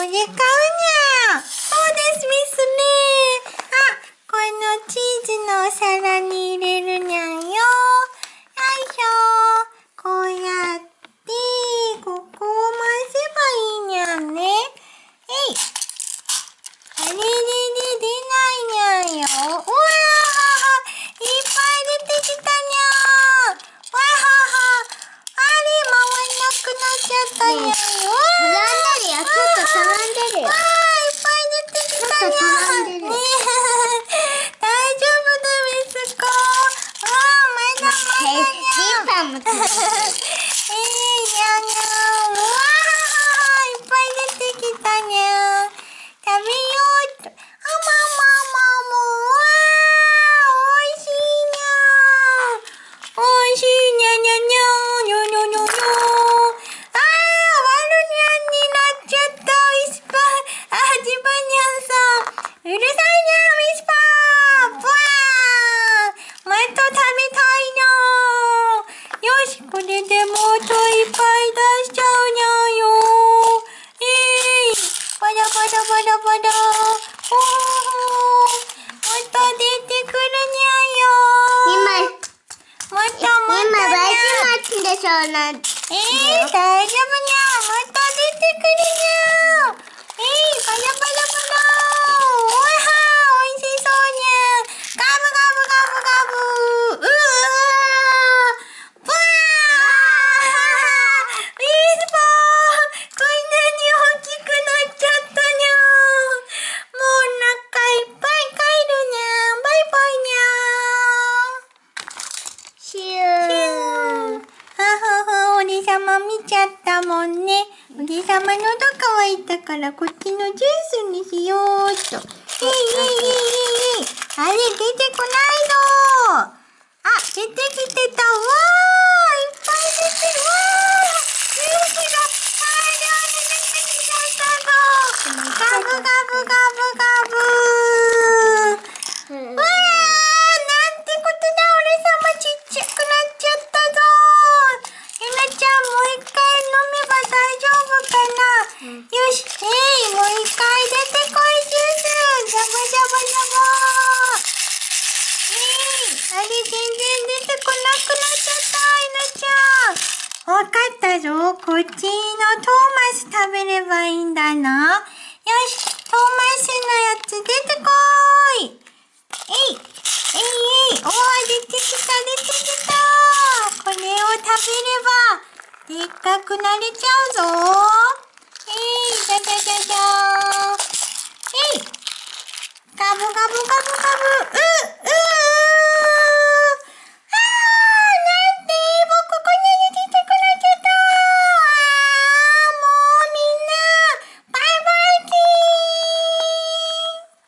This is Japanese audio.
れ買うにゃ。そうですミスね。あ、このチーズのお皿に入れるにゃんよ。よいしょ。こうやって、ここを回せばいいにゃんね。えい。あれれれ、出ないにゃんよ。うわー、いっぱい出てきたにゃー。わはは。あれ、回んなくなっちゃったにゃんよ。 ちょっとたらんでるよ。 わー、いっぱい出てきたにゃん。ねえ、大丈夫だ、ミスコ。わー、まだまだにゃん。 リンパもついてる。 にゃんにゃん。うわー、いっぱい出てきたにゃん。食べようと。あまままも。うわー、おいしいにゃん。おいしいにゃにゃにゃ。にょにょにょにょ。あー、悪にゃんになっちゃった。ウィスパー。あ、ジバニャンさん。うるさいにゃん、ウィスパー。ブワー。もっと食べたいにゃん。よし、これでもっといっぱい出しちゃうにゃんよ。バラバラバラバラ。おー、もっと出てくるにゃんよ。もっともっとにゃん。 今、バイキンマッチでしょ、なん。 大丈夫にゃん。もっと出てくるにゃん。バラバラバラ。おいはー、おいしそうにゃん。ガブガブガブガブ。うわー。ブワー。ウィスパー。こんなに大きくなっちゃったにゃん。もうお腹いっぱい帰るにゃん。バイバイにゃん。 シュー。 ははは、おりさま見ちゃったもんね。おりさま喉乾いたからこっちのジュースにしようっと。あれ出てこないの。あ、出てきてた。わー、いっぱい出てる。わー、ジュースが大量に出てきちゃったの。ガブガブガブガブ。わー、なんてことだ。俺様ちっちゃくなっちゃったぞ。ゆなちゃん、もう一回飲めば大丈夫かな。よし、もう一回出てこい、ジュース。ジャバジャバジャバ。あれ、全然出てこなくなっちゃった、ゆなちゃん。わかったぞ。こっちのトーマス食べればいいんだな。よし、トーマスのやつ出てこーい。おー、出てきた、出てきた。これを食べれば、でっかくなれちゃうぞ。